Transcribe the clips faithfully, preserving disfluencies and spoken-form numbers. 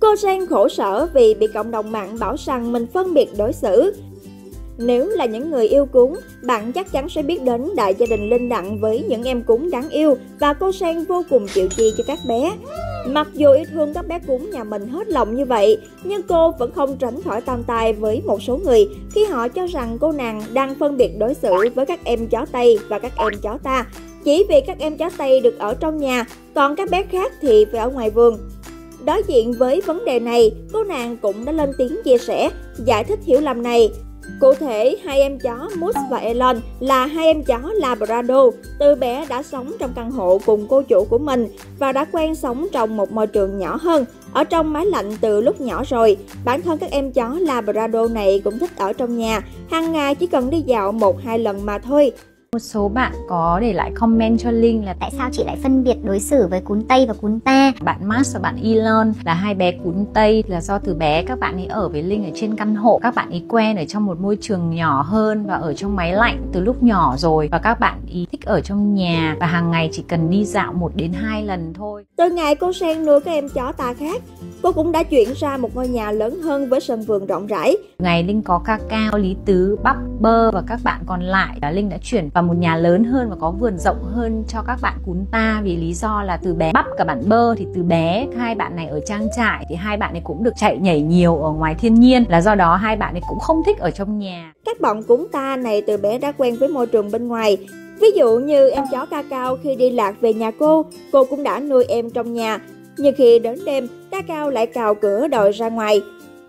Cô Sang khổ sở vì bị cộng đồng mạng bảo rằng mình phân biệt đối xử. Nếu là những người yêu cún, bạn chắc chắn sẽ biết đến đại gia đình Linh Đặng với những em cún đáng yêu và cô Sang vô cùng chịu chi cho các bé. Mặc dù yêu thương các bé cún nhà mình hết lòng như vậy, nhưng cô vẫn không tránh khỏi tam tai với một số người khi họ cho rằng cô nàng đang phân biệt đối xử với các em chó Tây và các em chó ta, chỉ vì các em chó Tây được ở trong nhà, còn các bé khác thì phải ở ngoài vườn. Đối diện với vấn đề này, cô nàng cũng đã lên tiếng chia sẻ, giải thích hiểu lầm này. Cụ thể, hai em chó Mus và Elon là hai em chó Labrador, từ bé đã sống trong căn hộ cùng cô chủ của mình và đã quen sống trong một môi trường nhỏ hơn, ở trong máy lạnh từ lúc nhỏ rồi. Bản thân các em chó Labrador này cũng thích ở trong nhà, hàng ngày chỉ cần đi dạo một hai lần mà thôi. Một số bạn có để lại comment cho Linh là tại sao chị lại phân biệt đối xử với cún Tây và cún ta. Bạn Max và bạn Elon là hai bé cún Tây, là do từ bé các bạn ấy ở với Linh ở trên căn hộ. Các bạn ấy quen ở trong một môi trường nhỏ hơn và ở trong máy lạnh từ lúc nhỏ rồi. Và các bạn ấy thích ở trong nhà và hàng ngày chỉ cần đi dạo một đến hai lần thôi. Từ ngày cô Sang nuôi các em chó ta khác, cô cũng đã chuyển ra một ngôi nhà lớn hơn với sân vườn rộng rãi. Ngày Linh có Cacao, Lý Tứ, Bắp, Bơ và các bạn còn lại, Linh đã chuyển vào một nhà lớn hơn và có vườn rộng hơn cho các bạn cún ta, vì lý do là từ bé Bắp cả bạn Bơ thì từ bé hai bạn này ở trang trại thì hai bạn ấy cũng được chạy nhảy nhiều ở ngoài thiên nhiên, là do đó hai bạn ấy cũng không thích ở trong nhà. Các bọn cún ta này từ bé đã quen với môi trường bên ngoài. Ví dụ như em chó Cacao khi đi lạc về nhà cô, cô cũng đã nuôi em trong nhà. Nhưng khi đến đêm, Cacao lại cào cửa đòi ra ngoài.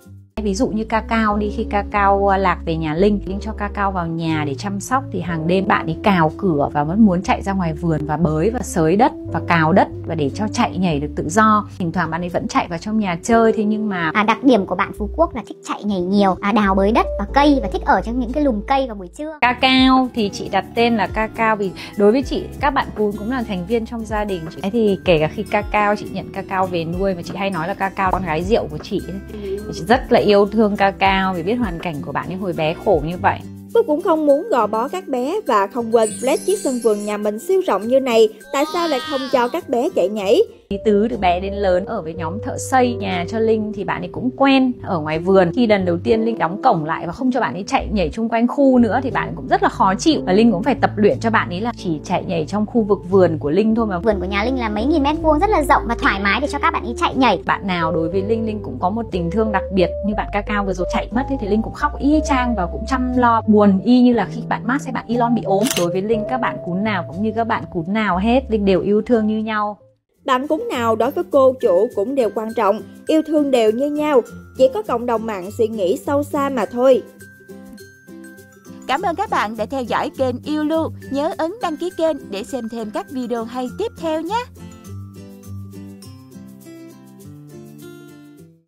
Ví dụ như Cacao đi, khi Cacao lạc về nhà Linh, Linh cho Cacao vào nhà để chăm sóc thì hàng đêm bạn ấy cào cửa và vẫn muốn chạy ra ngoài vườn và bới và xới đất và cào đất và để cho chạy nhảy được tự do. Thỉnh thoảng bạn ấy vẫn chạy vào trong nhà chơi, thế nhưng mà à, đặc điểm của bạn Phú Quốc là thích chạy nhảy nhiều, à, đào bới đất và cây và thích ở trong những cái lùm cây vào buổi trưa. Cacao thì chị đặt tên là Cacao vì đối với chị các bạn cún cũng là thành viên trong gia đình. Thế thì kể cả khi Cacao, chị nhận Cacao về nuôi và chị hay nói là Cacao con gái rượu của chị, chị rất là yêu thương Cacao vì biết hoàn cảnh của bạn ấy hồi bé khổ như vậy. Cô cũng không muốn gò bó các bé và không quên flex chiếc sân vườn nhà mình siêu rộng như này, tại sao lại không cho các bé chạy nhảy. Lý Tứ từ bé đến lớn ở với nhóm thợ xây nhà cho Linh thì bạn ấy cũng quen ở ngoài vườn. Khi lần đầu tiên Linh đóng cổng lại và không cho bạn ấy chạy nhảy chung quanh khu nữa thì bạn ấy cũng rất là khó chịu, và Linh cũng phải tập luyện cho bạn ấy là chỉ chạy nhảy trong khu vực vườn của Linh thôi. Mà vườn của nhà Linh là mấy nghìn mét vuông, rất là rộng và thoải mái để cho các bạn ấy chạy nhảy. Bạn nào đối với Linh, Linh cũng có một tình thương đặc biệt, như bạn Cacao vừa rồi chạy mất ấy, thì Linh cũng khóc y chang và cũng chăm lo buồn y như là khi bạn Max hay bạn Elon bị ốm. Đối với Linh, các bạn cún nào cũng như các bạn cún nào hết, Linh đều yêu thương như nhau. Bạn cún nào đối với cô chủ cũng đều quan trọng, yêu thương đều như nhau, chỉ có cộng đồng mạng suy nghĩ sâu xa mà thôi. Cảm ơn các bạn đã theo dõi kênh Yêu Lưu. Nhớ ấn đăng ký kênh để xem thêm các video hay tiếp theo nhé.